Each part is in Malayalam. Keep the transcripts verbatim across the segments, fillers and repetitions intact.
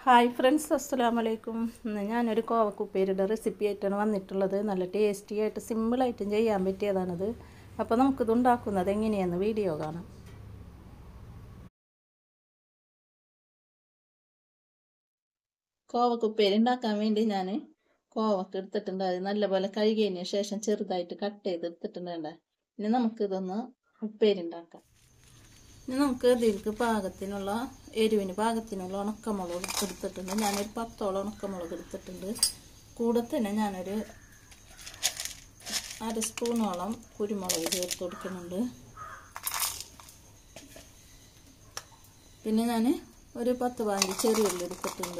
ഹായ് ഫ്രണ്ട്സ്, അസ്സലാമു അലൈക്കും. ഇന്ന് ഞാനൊരു കോവക്കുപ്പേരിയുടെ റെസിപ്പി ആയിട്ടാണ് വന്നിട്ടുള്ളത്. നല്ല ടേസ്റ്റി ആയിട്ട് സിമ്പിളായിട്ടും ചെയ്യാൻ പറ്റിയതാണിത്. അപ്പോൾ നമുക്കിത് ഉണ്ടാക്കുന്നത് എങ്ങനെയാണെന്ന് വീഡിയോ കാണാം. കോവക്കുപ്പേരി ഉണ്ടാക്കാൻ വേണ്ടി ഞാൻ കോവക്ക എടുത്തിട്ടുണ്ട്. അത് നല്ലപോലെ കഴുകിയതിന് ശേഷം ചെറുതായിട്ട് കട്ട് ചെയ്തെടുത്തിട്ടുണ്ട്. ഇനി നമുക്കിതൊന്ന് ഉപ്പേരി ഉണ്ടാക്കാം. ഇനി നമുക്ക് ഇതിലേക്ക് പാകത്തിനുള്ള എരിവിന് പാകത്തിനുള്ള ഉണക്കമുളക് എടുത്തിട്ടുണ്ട്. ഞാനൊരു പത്തോളം ഉണക്കമുളക് എടുത്തിട്ടുണ്ട്. കൂടെ തന്നെ ഞാനൊരു അര സ്പൂണോളം കുരുമുളക് ചേർത്ത് കൊടുക്കുന്നുണ്ട്. പിന്നെ ഞാൻ ഒരു പത്ത് പതിനഞ്ച് ചെറിയുള്ളി എടുത്തിട്ടുണ്ട്.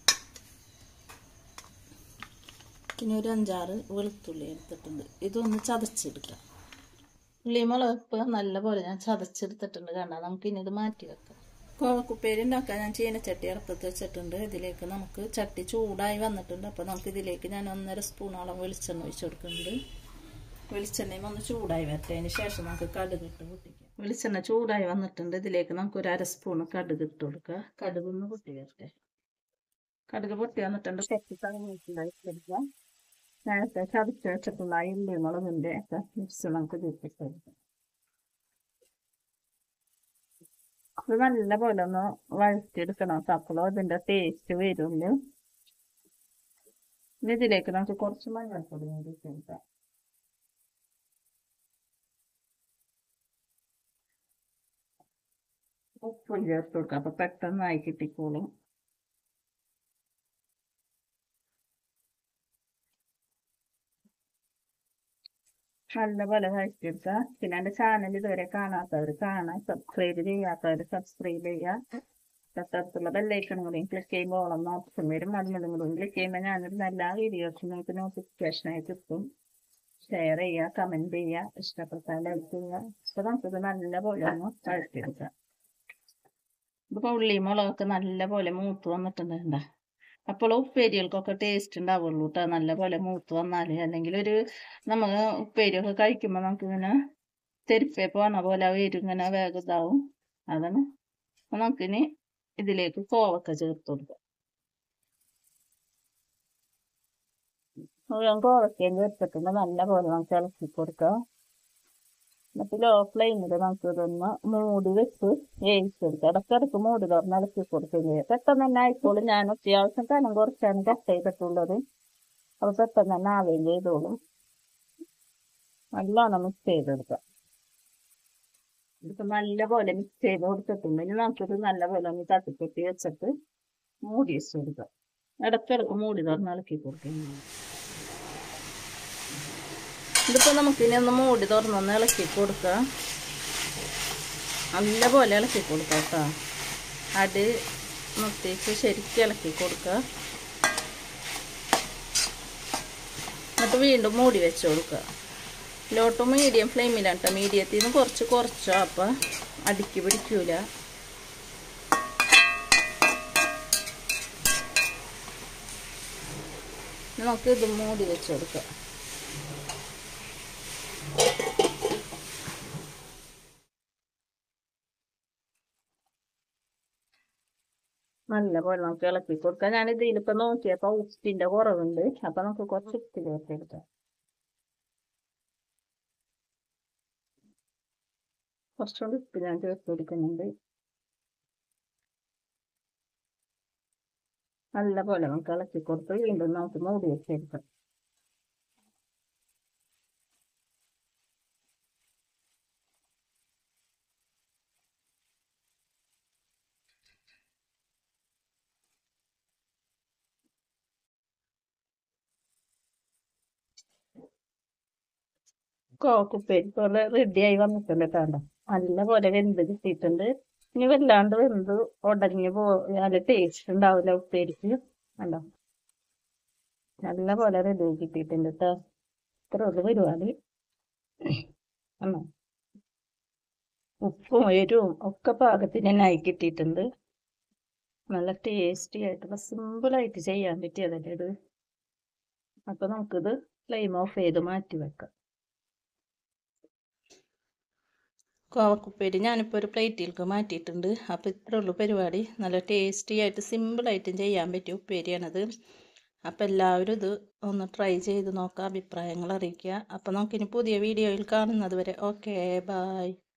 പിന്നെ ഒരു അഞ്ചാറ് വെളുത്തുള്ളി എടുത്തിട്ടുണ്ട്. ഇതൊന്ന് ചതച്ചെടുക്കാം. ഉള്ളി മുളക് നല്ലപോലെ ഞാൻ ചതച്ചെടുത്തിട്ടുണ്ട്. കണ്ടാൽ നമുക്ക് ഇനി ഇത് മാറ്റി വെക്കാം. കോവക്കുപ്പേരി ഉണ്ടാക്കാൻ ഞാൻ ചീനച്ചട്ടി അടുപ്പത്ത് വെച്ചിട്ടുണ്ട്. ഇതിലേക്ക് നമുക്ക് ചട്ടി ചൂടായി വന്നിട്ടുണ്ട്. അപ്പോൾ നമുക്ക് ഇതിലേക്ക് ഞാൻ ഒന്നര സ്പൂണോളം വെളിച്ചെണ്ണ ഒഴിച്ച് കൊടുക്കുന്നുണ്ട്. വെളിച്ചെണ്ണയും ഒന്ന് ചൂടായി വരട്ടെ. അതിന് ശേഷം നമുക്ക് കടുക് ഇട്ട് പൊട്ടിക്കാം. വെളിച്ചെണ്ണ ചൂടായി വന്നിട്ടുണ്ട്. ഇതിലേക്ക് നമുക്ക് ഒരു അര സ്പൂണ് കടുക് ഇട്ട് കൊടുക്കുക. കടുക് ഒന്ന് പൊട്ടി വരട്ടെ. കടുക് പൊട്ടി വന്നിട്ടുണ്ട്. ചട്ടി തടഞ്ഞിട്ടുണ്ടായി എടുക്കാം. നേരത്തെ ചതച്ച് വെച്ചിട്ടുള്ള ഉള്ളി മുളകിൻ്റെ ഒക്കെ മിക്സ് നമുക്ക് ചേർത്തിട്ട് ഇത് നല്ല പോലെ ഒന്ന് വഴറ്റിയെടുക്കണം. അപ്പോഴോ ഇതിൻ്റെ ടേസ്റ്റ് വരുള്ളൂ. ഇതിലേക്ക് നമുക്ക് കുറച്ച് മഞ്ഞൾപ്പൊടി കൂടി ചേർക്കാം. ഉപ്പും ചേർത്ത് കൊടുക്കാം. അപ്പോൾ പെട്ടെന്നായി കിട്ടിക്കോളും. നല്ലപോലെ വഴറ്റിയെടുക്കുക. പിന്നെ എൻ്റെ ചാനൽ ഇതുവരെ കാണാത്തവർ കാണാൻ, സബ്സ്ക്രൈബ് ചെയ്യാത്തവർ സബ്സ്ക്രൈബ് ചെയ്യുക. തൊട്ടടുത്തുള്ള ബെല്ലൈക്കണും കൂടിയും ക്ലിക്ക് ചെയ്യുമ്പോൾ ഓളം ഓപ്ഷൻ വരും. അതിനും കൂടിയും ക്ലിക്ക് ചെയ്യുമ്പോൾ ഞാനൊരു എല്ലാ വീഡിയോസും നിങ്ങൾക്ക് നോട്ടിഫിക്കേഷനായി കിട്ടും. ഷെയർ ചെയ്യുക, കമൻറ്റ് ചെയ്യുക, ഇഷ്ടപ്പെട്ടാൽ ലൈക്ക് ചെയ്യുക. അപ്പോൾ നമുക്കിത് നല്ലപോലെ ഒന്ന് വഴറ്റിയെടുക്കുക. ഇതിപ്പോൾ ഉള്ളി മുളകൊക്കെ നല്ലപോലെ മൂത്ത് വന്നിട്ടുണ്ട്. അപ്പോൾ ഉപ്പേരികൾക്കൊക്കെ ടേസ്റ്റ് ഉണ്ടാവുള്ളൂ കേട്ടോ. നല്ലപോലെ മൂത്ത് വന്നാൽ, അല്ലെങ്കിൽ ഒരു നമ്മൾ ഉപ്പേരിയൊക്കെ കഴിക്കുമ്പോൾ നമുക്കിങ്ങനെ തെരിപ്പേ പോണ പോലെ വരും, ഇങ്ങനെ വേഗം ഇതാവും. അതാണ്. നമുക്കിനി ഇതിലേക്ക് കോവക്ക ചേർത്ത് കൊടുക്കാം. കോവക്കയും ചേർത്തിട്ടുണ്ട്. നല്ലപോലെ നമുക്ക് ഇളക്കി കൊടുക്കാം. എന്നിട്ട് ലോ ഫ്ലെയിമിൽ നമുക്ക് ഇതൊന്ന് മൂടി വെച്ച് വേവിച്ചെടുക്കാം. ഇടയ്ക്കിടയ്ക്ക് മൂടി തുറന്ന് ഇളക്കി കൊടുക്കുകയും ചെയ്യാം. പെട്ടെന്ന് തന്നെ ആയിക്കോളും. ഞാൻ അത്യാവശ്യം കനം കുറച്ചാണ് കട്ട് ചെയ്തിട്ടുള്ളത്. അപ്പോൾ പെട്ടെന്ന് തന്നെ ആവുകയും ചെയ്തോളും. നല്ലോണം മിക്സ് ചെയ്തെടുക്കാം. ഇതിപ്പോൾ നല്ലപോലെ മിക്സ് ചെയ്ത് കൊടുത്തിട്ടുണ്ട്. ഇനി നമുക്കിത് നല്ലപോലെ ഒന്ന് തട്ടിപ്പൊട്ടി വെച്ചിട്ട് മൂടി വെച്ച് കൊടുക്കാം. ഇടയ്ക്കിടയ്ക്ക് മൂടി തുറന്ന് ഇളക്കി കൊടുക്കുകയും ചെയ്യും. ഇതിപ്പോൾ നമുക്കിനി ഒന്ന് മൂടി തുറന്നൊന്ന് ഇളക്കി കൊടുക്കുക. നല്ലപോലെ ഇളക്കി കൊടുക്കുക കേട്ടോ. അടി നിർത്തിച്ച് ശരിക്കും ഇളക്കി കൊടുക്കുക. എന്നിട്ട് വീണ്ടും മൂടി വെച്ച് കൊടുക്കുക. ലോട്ട് മീഡിയം ഫ്ലെയിമിലാണ് കേട്ടോ. മീഡിയത്തിൽ നിന്ന് കുറച്ച് കുറച്ചോ, അപ്പം അടിക്ക് പിടിക്കൂല. നമുക്ക് ഇത് മൂടി വെച്ച് കൊടുക്കുക. നല്ലപോലെ നമുക്ക് ഇളക്കി കൊടുക്കാം. ഞാൻ ഇതിലിപ്പോൾ നോക്കിയപ്പോൾ ഉപ്പിൻ്റെ കുറവുണ്ട്. അപ്പം നമുക്ക് കുറച്ച് ഉപ്പ് ചേർത്തെടുക്കാം. കുറച്ചുകൂടി ഉപ്പ് ഞാൻ ചേർത്ത് കൊടുക്കുന്നുണ്ട്. നല്ലപോലെ നമുക്ക് ഇളക്കി കൊടുത്ത് വീണ്ടും നമുക്ക് മൂടി വെച്ചെടുക്കാം. കോവക്കുപ്പേരി പോലെ റെഡിയായി വന്നിട്ടുണ്ട് കേട്ടോ. നല്ലപോലെ വെന്ത് കിട്ടിയിട്ടുണ്ട്. ഇനി വല്ലാണ്ട് വെന്ത് ഉടഞ്ഞു പോയാൽ ടേസ്റ്റ് ഉണ്ടാവില്ല ഉപ്പേരിക്ക്. കണ്ടോ, നല്ലപോലെ റെഡിയായി കിട്ടിയിട്ടുണ്ട് കേട്ടോ. ഇത്ര ഉള്ളു പരിപാടി. ആണോ, ഉപ്പും എരിവും ഒക്കെ പാകത്തിന് തന്നെ ആയി കിട്ടിയിട്ടുണ്ട്. നല്ല ടേസ്റ്റി ആയിട്ടുള്ള സിമ്പിളായിട്ട് ചെയ്യാൻ പറ്റിയതല്ലേ ഇത്. അപ്പം നമുക്കിത് ഫ്ലെയിം ഓഫ് ചെയ്ത് മാറ്റി വെക്കാം. കോവക്കുപ്പേരി ഞാനിപ്പോൾ ഒരു പ്ലേറ്റിലേക്ക് മാറ്റിയിട്ടുണ്ട്. അപ്പോൾ ഇത്രേ ഉള്ളൂ പരിപാടി. നല്ല ടേസ്റ്റി ആയിട്ട് സിമ്പിളായിട്ടും ചെയ്യാൻ പറ്റിയ ഉപ്പേരിയാണത്. അപ്പോൾ എല്ലാവരും ഇത് ഒന്ന് ട്രൈ ചെയ്ത് നോക്കുക, അഭിപ്രായങ്ങൾ അറിയിക്കുക. അപ്പോൾ നമുക്കിനി പുതിയ വീഡിയോയിൽ കാണുന്നത് വരെ ഓക്കേ ബായ്.